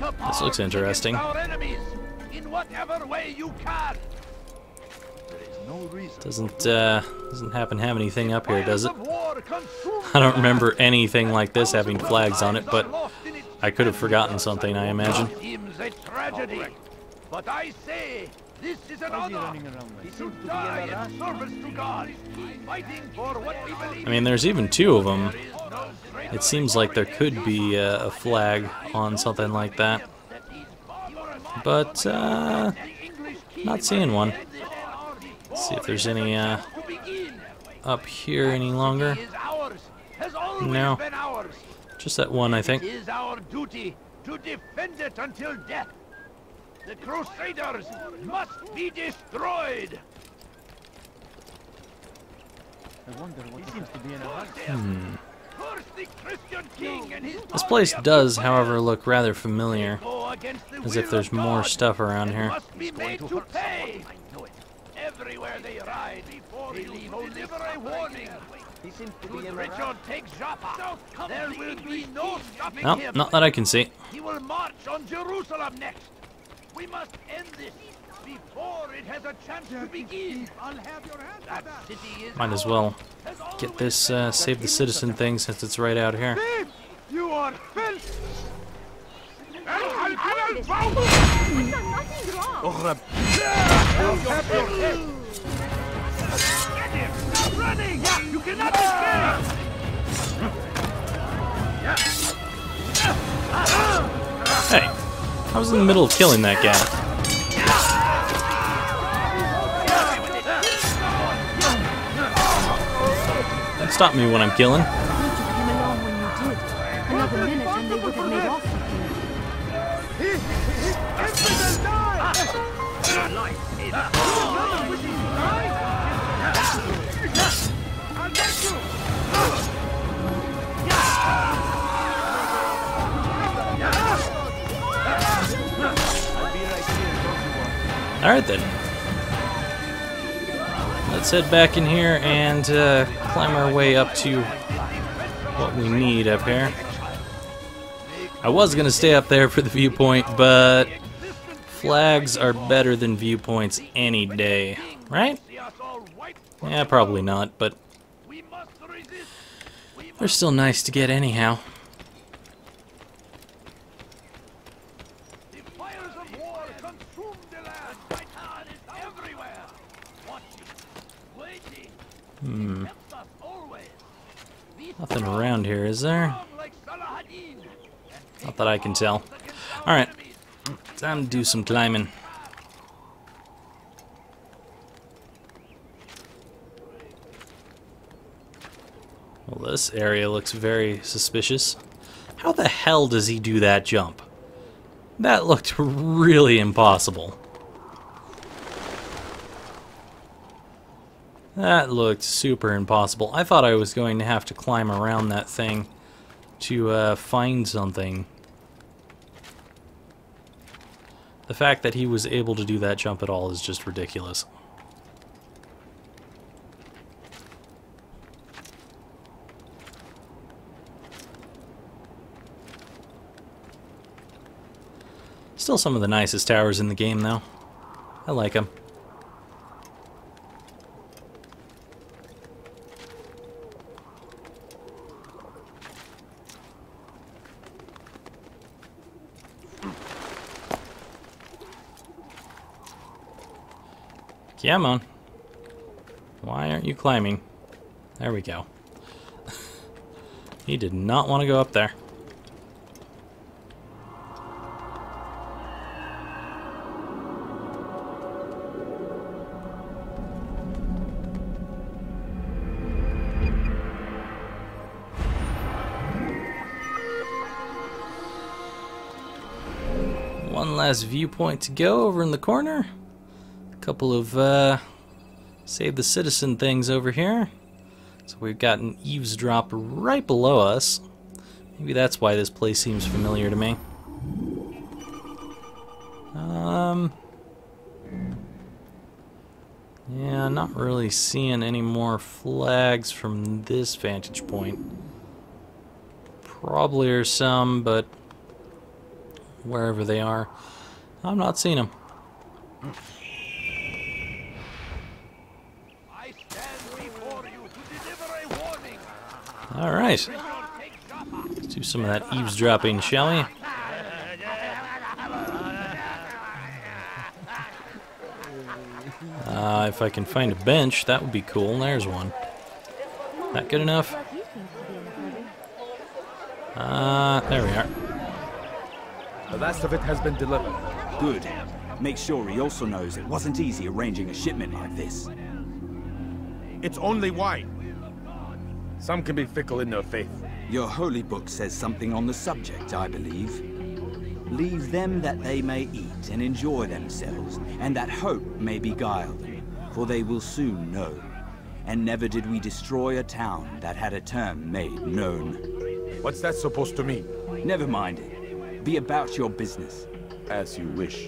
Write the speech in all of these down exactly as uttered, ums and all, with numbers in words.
This looks interesting. In whatever way you can. Doesn't uh, doesn't happen to have anything up here, does it? I don't remember anything like this having flags on it, but I could have forgotten something, I imagine. Seems a tragedy, but I say this is an honor. To die in service to God, fighting for what we believe. I mean, there's even two of them. It seems like there could be uh, a flag on something like that, but uh, not seeing one. Let's see if there's any uh, up here any longer. No, just that one, I think. It is our duty to defend it until death. The Crusaders must be destroyed. I wonder what seems to be in a Hmm. The Christian king and his This place does, however, look rather familiar, as if there's more stuff around here. must be made to pay. Everywhere they ride, they leave deliver a warning. Should Richard take Joppa, there will be no stopping No, him. not that I can see. He will march on Jerusalem next. We must end this before it has a chance to begin. I'll have your hand that city is Might as well get this uh, save the citizen thing since it's right out here. You are filth. I've done nothing wrong. Get him! Stop running! You cannot escape! Hey, I was in the middle of killing that guy. Don't stop me when I'm killing. You came along when you did. Another minute and they would have made off with Alright then. Let's head back in here and uh, climb our way up to what we need up here. I was going to stay up there for the viewpoint, but flags are better than viewpoints any day, right? Yeah, probably not, but they're still nice to get anyhow. Hmm. Nothing around here, is there? Not that I can tell. Alright. Time to do some climbing. Well, this area looks very suspicious. How the hell does he do that jump? That looked really impossible. That looked super impossible. I thought I was going to have to climb around that thing to uh, find something. The fact that he was able to do that jump at all is just ridiculous. Still some of the nicest towers in the game, though. I like them. Come on. Why aren't you climbing? There we go. He did not want to go up there. One last viewpoint to go over in the corner. Couple of uh, save the citizen things over here. So we've got an eavesdrop right below us. Maybe that's why this place seems familiar to me. Um, yeah, not really seeing any more flags from this vantage point. Probably are some, but wherever they are. I'm not seeing them. I stand before you to deliver a warning. All right. Let's do some of that eavesdropping, shall we? Uh, if I can find a bench, that would be cool. There's one. That good enough? Uh, there we are. The last of it has been delivered. Good. Make sure he also knows it wasn't easy arranging a shipment like this. It's only wine. Some can be fickle in their faith. Your holy book says something on the subject, I believe. Leave them that they may eat and enjoy themselves, and that hope may beguile them, for they will soon know. And never did we destroy a town that had a term made known. What's that supposed to mean? Never mind it. Be about your business. As you wish.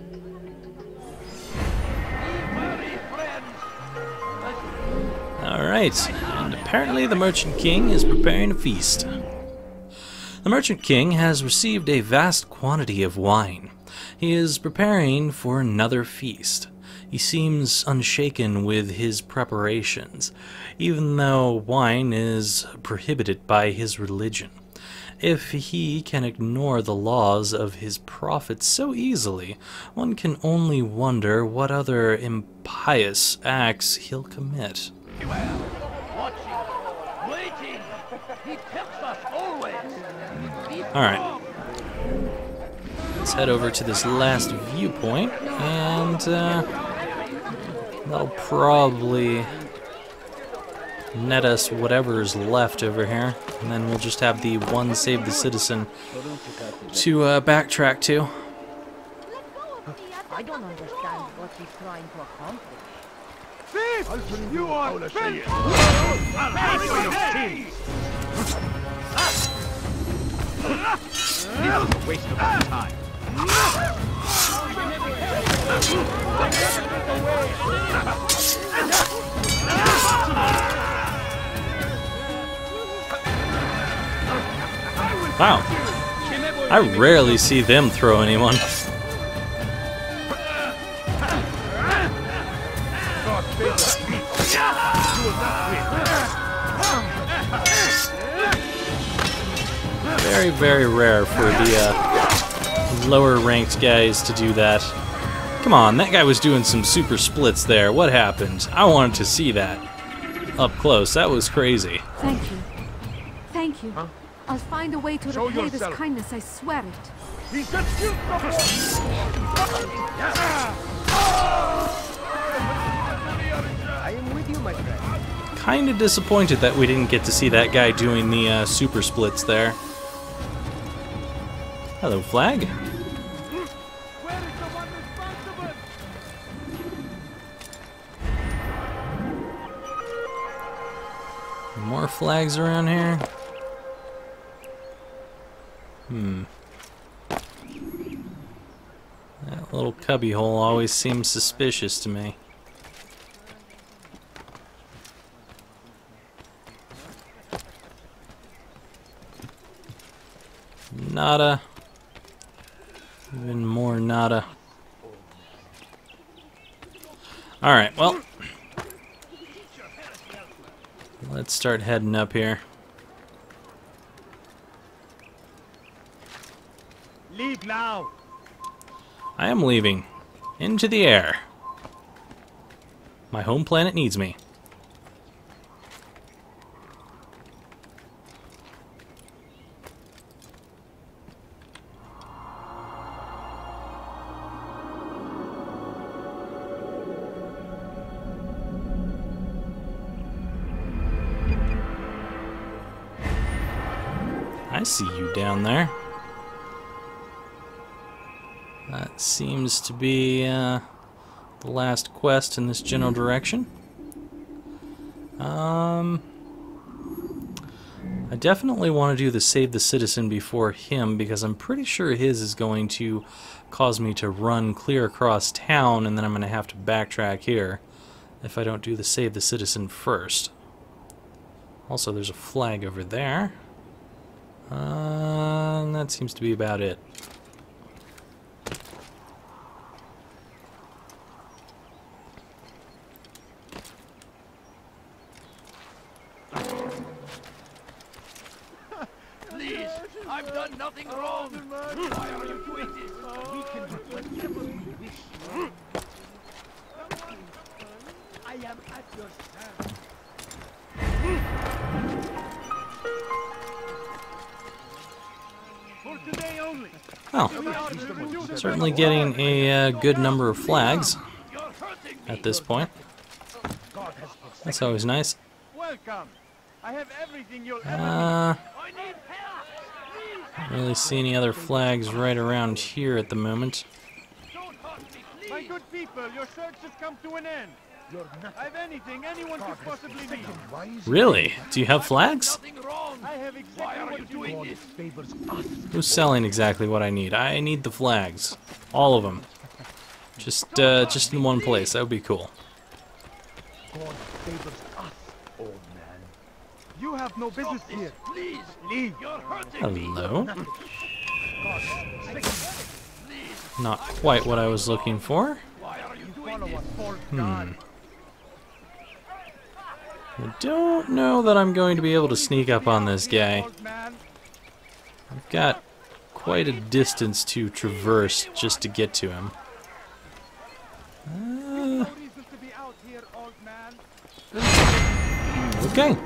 Alright, and apparently the Merchant King is preparing a feast. The Merchant King has received a vast quantity of wine. He is preparing for another feast. He seems unshaken with his preparations, even though wine is prohibited by his religion. If he can ignore the laws of his prophets so easily, one can only wonder what other impious acts he'll commit. Watching, waiting. He tempts us always. Alright. Let's head over to this last viewpoint, and uh, that'll probably net us whatever's left over here, and then we'll just have the one save the citizen to uh, backtrack to. I don't understand what he's trying to accomplish. Thief! You are thief! This is a waste of our time. Wow. I rarely see them throw anyone. Very, very rare for the uh, lower ranked guys to do that. Come on, that guy was doing some super splits there. What happened? I wanted to see that up close. That was crazy. Thank you. Thank you. Huh? I'll find a way to Show repay this yourself. kindness, I swear it. He just killed I am with you, my friend. Kind of disappointed that we didn't get to see that guy doing the uh, super splits there. Hello, flag. Where is the one responsible? More flags around here. Hmm. That little cubby hole always seems suspicious to me. Nada. Even more nada. Alright, well. Let's start heading up here. Leave now. I am leaving. Into the air. My home planet needs me. I see you down there. That seems to be uh, the last quest in this general direction. Um, I definitely want to do the Save the Citizen before him, because I'm pretty sure his is going to cause me to run clear across town, and then I'm going to have to backtrack here if I don't do the Save the Citizen first. Also, there's a flag over there. Uh, and that seems to be about it. nothing wrong. Why are you doing this? We can do whatever we wish. I am at your service. For today only. Oh, certainly getting a uh, good number of flags at this point. That's always nice. Welcome. I have everything you'll Uh, don't really see any other flags right around here at the moment. My good people, your search has come to an end. I have anything anyone could possibly need. Really? Do you have flags? I have exactly what you need. Who's selling exactly what I need? I need the flags. All of them. Just, uh, just in one place. That would be cool. God favors us, old man. You have no business here. Please, leave. You're hurting Hello? Not quite what I was looking for. Why are you doing Follow this? a false Hmm. god. I don't know that I'm going to be able to sneak up on this guy. Old man. I've got quite a distance to traverse just to get to him. Uh, No reason to be out here, old man. okay.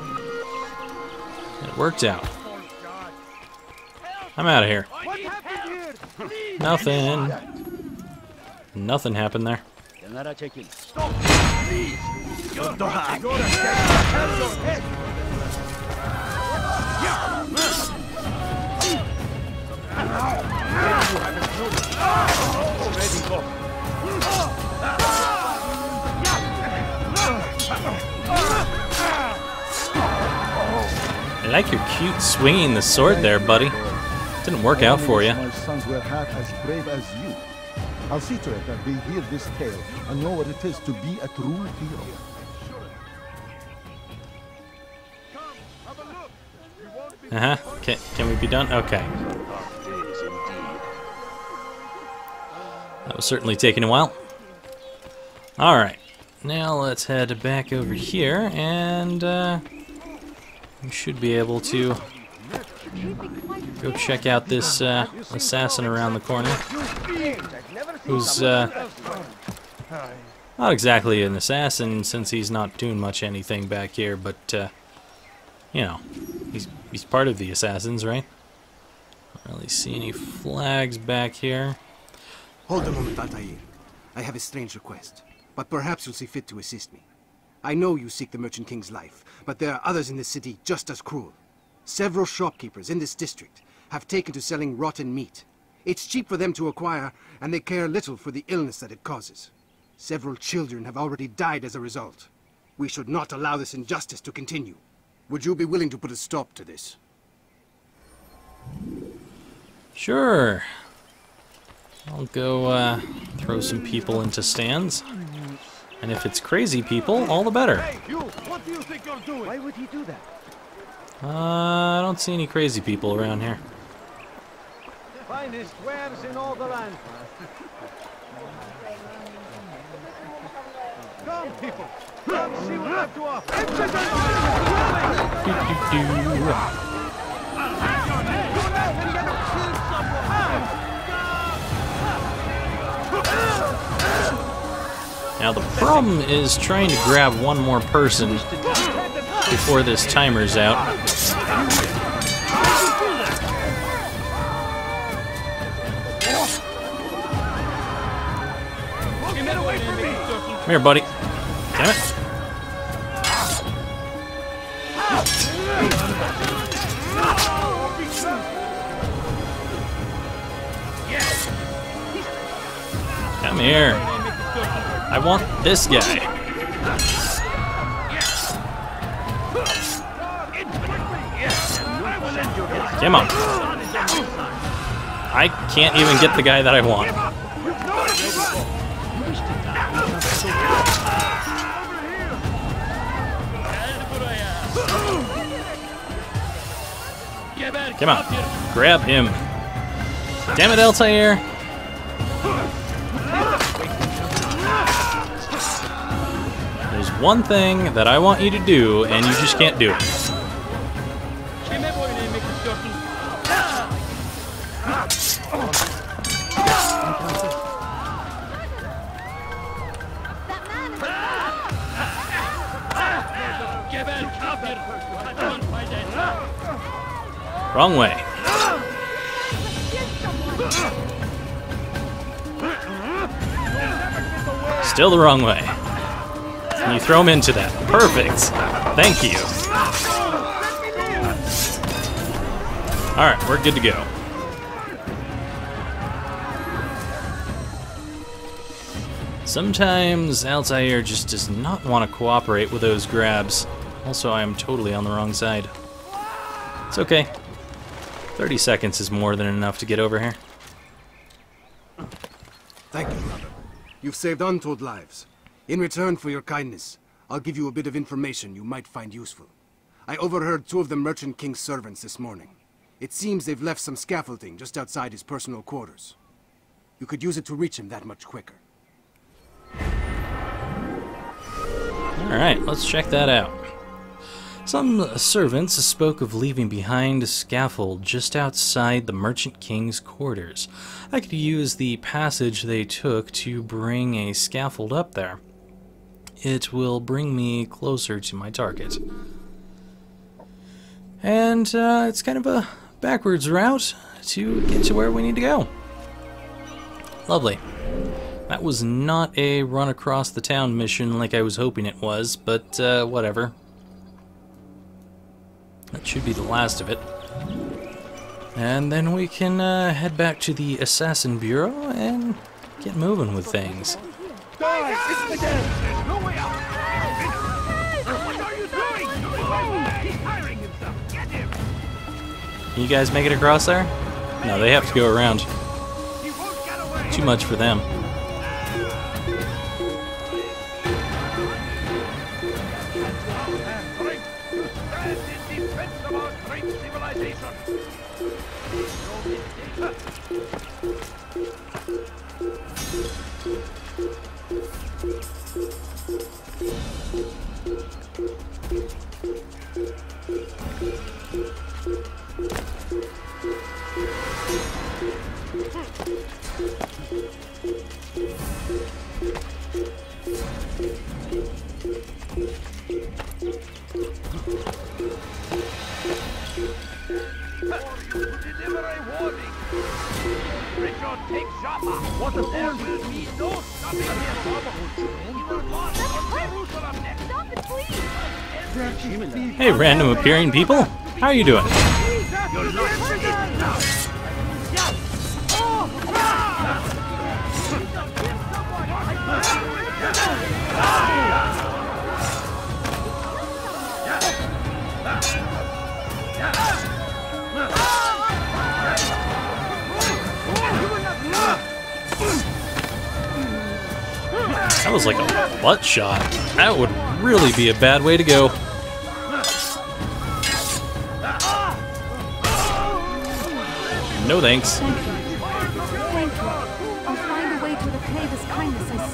It worked out. False god. I'm out of here. What happened here? Nothing. Nothing happened there. Stop, please. You're hurting me. I like your cute swinging the sword there, buddy. Didn't work out for you. My sons were half as brave as you. I'll see to it that they hear this tale and know what it is to be a true hero. Uh-huh. Can, can we be done? Okay. That was certainly taking a while. Alright. Now let's head back over here, and uh, we should be able to go check out this uh, assassin around the corner, who's uh, not exactly an assassin since he's not doing much anything back here, but uh, you know, he's he's part of the assassins, right? Don't really see any flags back here. Hold a moment, Altair. I have a strange request, but perhaps you'll see fit to assist me. I know you seek the Merchant King's life, but there are others in this city just as cruel. Several shopkeepers in this district have taken to selling rotten meat. It's cheap for them to acquire, and they care little for the illness that it causes. Several children have already died as a result. We should not allow this injustice to continue. Would you be willing to put a stop to this? Sure. I'll go uh, throw some people into stands. And if it's crazy people, all the better. Hey, you! What do you think you're doing? Why would he do that? Uh, I don't see any crazy people around here. Finest wares in all the land. Come, people. Come see what I have to offer. Do-do-do. Now the problem is trying to grab one more person before this timer's out. Come here, buddy. Damn it. Come here. I want this guy. Come on. I can't even get the guy that I want. Come on. Grab him. Damn it, Altair. There's one thing that I want you to do, and you just can't do it. Wrong way. Still the wrong way. And you throw him into that. Perfect. Thank you. Alright, we're good to go. Sometimes Altair just does not want to cooperate with those grabs. Also, I am totally on the wrong side. It's okay. thirty seconds is more than enough to get over here. Thank you, brother. You've saved untold lives. In return for your kindness, I'll give you a bit of information you might find useful. I overheard two of the Merchant King's servants this morning. It seems they've left some scaffolding just outside his personal quarters. You could use it to reach him that much quicker. Alright, let's check that out. Some servants spoke of leaving behind a scaffold just outside the Merchant King's quarters. I could use the passage they took to bring a scaffold up there. It will bring me closer to my target. And uh, it's kind of a backwards route to get to where we need to go. Lovely. That was not a run across the town mission like I was hoping it was, but uh, whatever. That should be the last of it. And then we can uh, head back to the Assassin Bureau and get moving with things. Guys, it's the dead! There's no way out! What are you doing? He's hiring himself! Get him! Can you guys make it across there? No, they have to go around. He won't get away! Too much for them. What the there will be no stopping him. He will launch on Jerusalem next. Stop it, please. Hey, random appearing people. How are you doing? You're not That was like a butt shot. That would really be a bad way to go. No thanks. Thank you. Thank you. I'll find a way to repay this kindness, I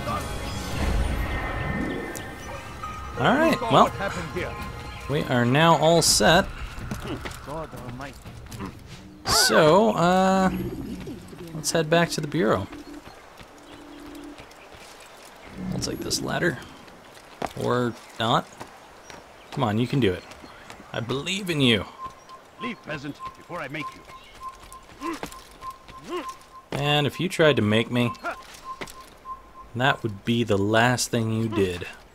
swear. Alright, well, we are now all set. So, uh, let's head back to the Bureau. I'll take this ladder. Or not. Come on, you can do it. I believe in you. Leave, peasant, before I make you. And if you tried to make me, that would be the last thing you did.